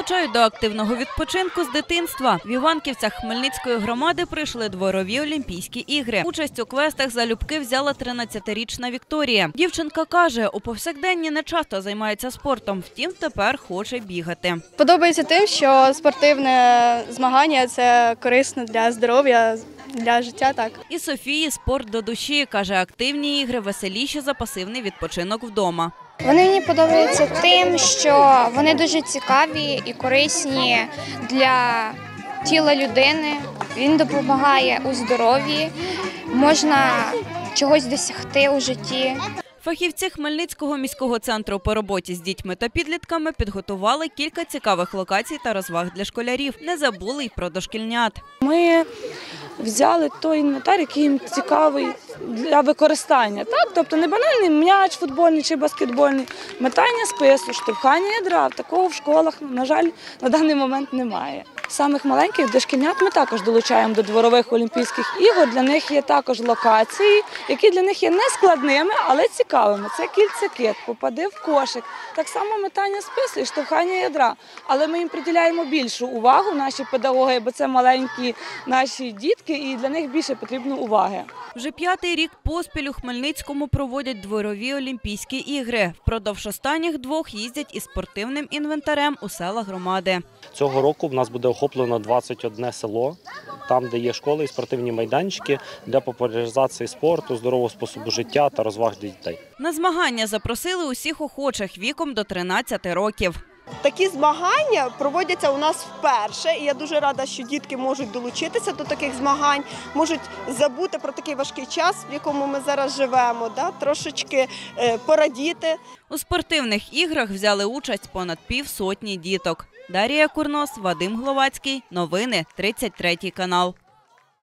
Залучають до активного відпочинку з дитинства. В Іванківцях Хмельницької громади прийшли дворові Олімпійські ігри. Участь у квестах залюбки взяла 13-річна Вікторія. Дівчинка каже, у повсякденні не часто займається спортом, втім тепер хоче бігати. Подобається тим, що спортивне змагання – це корисно для здоров'я, для життя, так. І Софії спорт до душі. Каже, активні ігри веселіші за пасивний відпочинок вдома. Вони мені подобаються тим, що вони дуже цікаві і корисні для тіла людини. Він допомагає у здоров'ї, можна чогось досягти у житті. Фахівці Хмельницького міського центру по роботі з дітьми та підлітками підготували кілька цікавих локацій та розваг для школярів. Не забули й про дошкільнят. Ми взяли той інвентар, який їм цікавий для використання. Так? Тобто не банальний м'яч футбольний чи баскетбольний, метання спису, штовхання ядра. Такого в школах, на жаль, на даний момент немає. Самих маленьких дошкільнят ми також долучаємо до дворових Олімпійських ігор. Для них є також локації, які для них є не складними, але цікавими. Це кільце-кит, попади в кошик, так само метання спису і штовхання ядра. Але ми їм приділяємо більшу увагу, наші педагоги, бо це маленькі наші дітки і для них більше потрібно уваги. Вже 5-й рік поспіль у Хмельницькому проводять дворові Олімпійські ігри. Впродовж останніх 2 їздять із спортивним інвентарем у села громади. Цього року в нас буде охоплено 21 село, там, де є школи і спортивні майданчики для популяризації спорту, здорового способу життя та розваг для дітей. На змагання запросили усіх охочих віком до 13 років. Такі змагання проводяться у нас вперше, і я дуже рада, що дітки можуть долучитися до таких змагань, можуть забути про такий важкий час, в якому ми зараз живемо, трошечки порадіти. У спортивних іграх взяли участь понад півсотні діток. Дарія Курнос, Вадим Гловацький. Новини 33 канал.